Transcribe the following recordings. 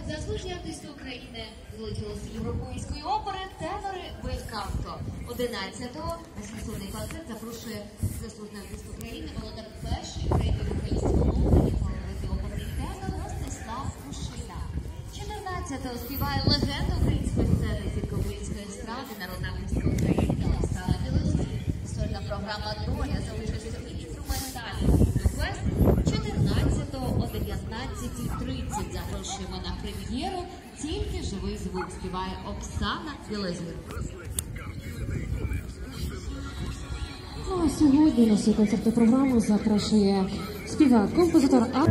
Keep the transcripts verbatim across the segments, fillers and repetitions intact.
заслужені артисти України злетілися європейської опери тенори Бельканто. одинадцятого сесійний концерт запрошує заслужений артист України Володар перший український вокаліст оперний оперний тенор Ростислав Кушина. чотирнадцятого співає легенда української сцени, зірка української естради, народна артистка України Оксана Білозір. Сольна програма «Доля» за участю інструментального фест чотирнадцятого о дев'ятнадцятій тридцять запрошуємо на прем'єру «Тільки живий звук», співає Оксана Білозір. Ну, а сьогодні на всю концертну програму запрошує співак, композитор А.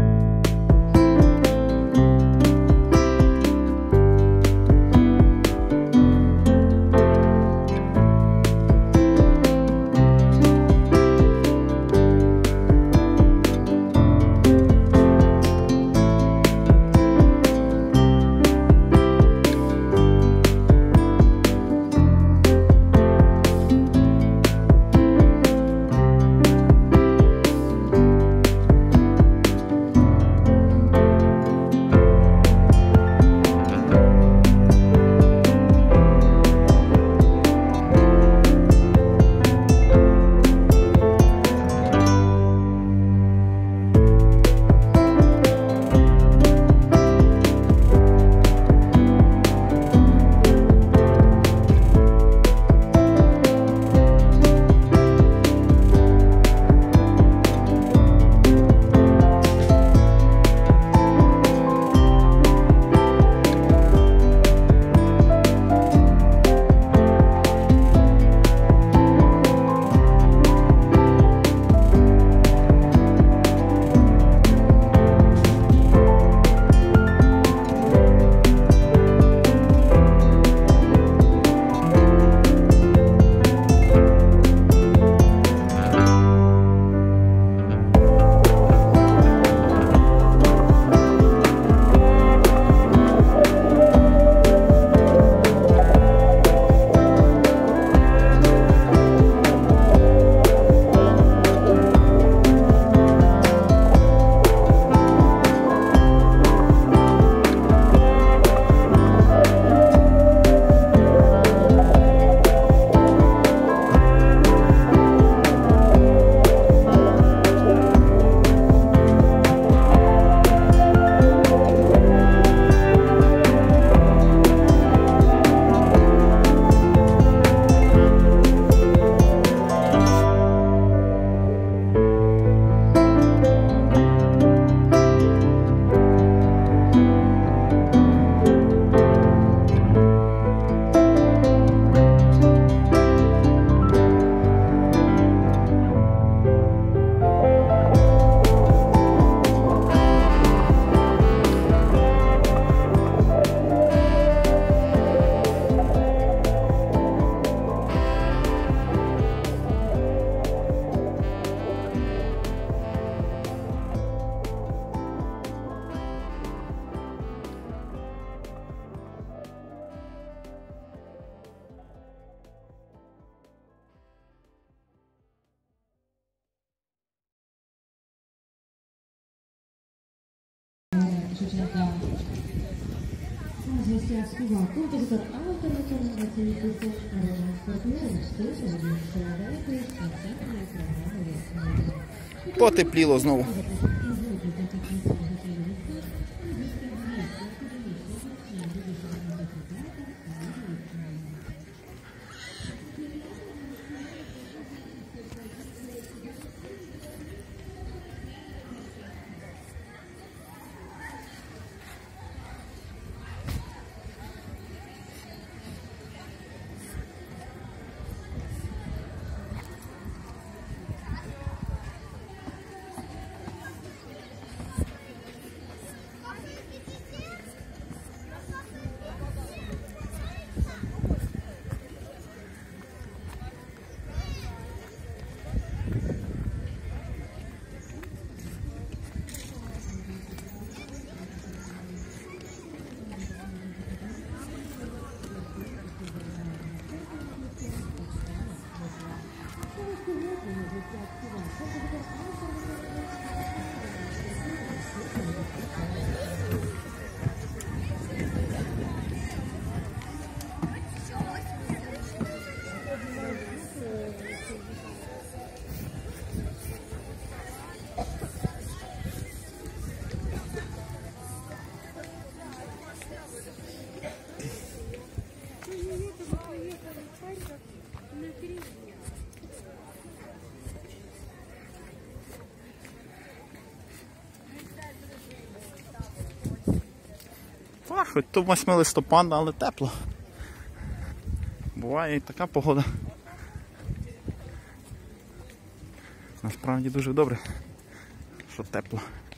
Гостя співак, композитор, автор національної пісні, народного партнера, стосовно складаєте концертної програми. Потепліло знову. Та, хоч то восьме листопада, але тепло. Буває і така погода. Насправді дуже добре, що тепло.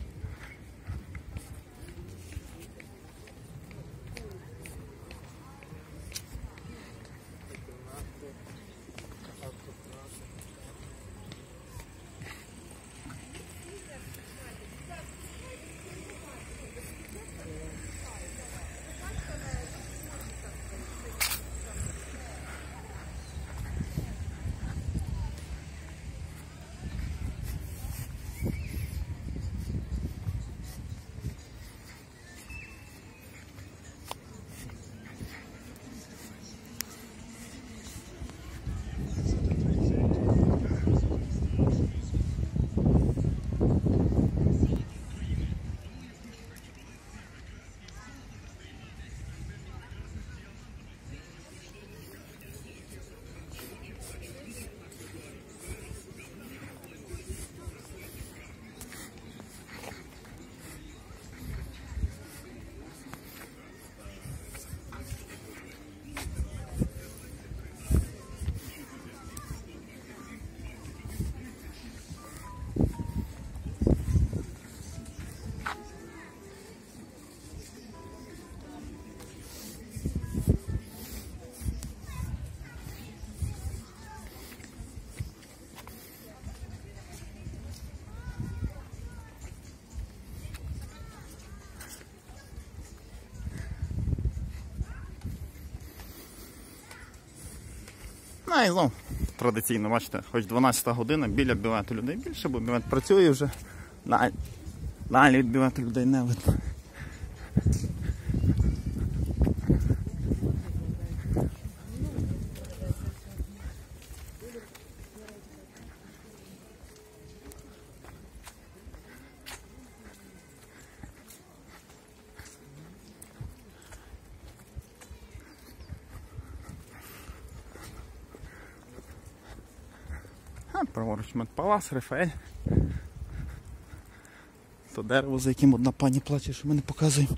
Ну і знову традиційно, бачите, хоч дванадцята година, біля бювету людей більше, бо бювет працює вже, далі, далі від бювету людей не видно. Праворуч медпалас, Рафаель. То дерево, за яким одна пані плаче, що ми не показуємо.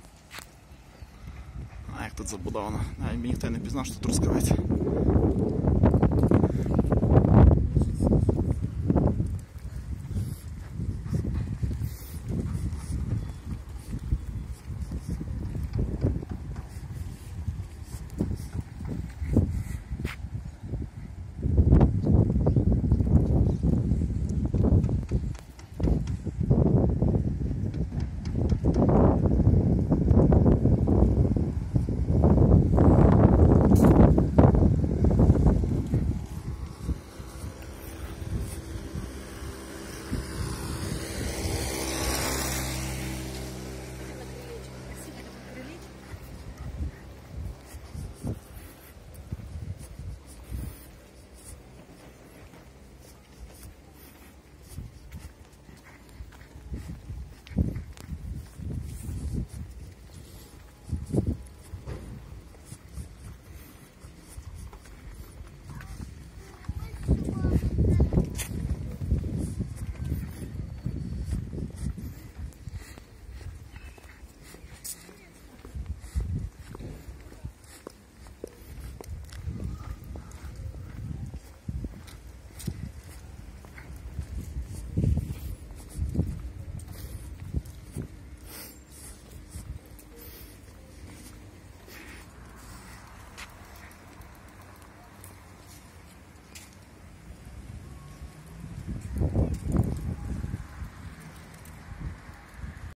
Тут забудовано. Навіть ніхто не пізнав, що тут розкривається.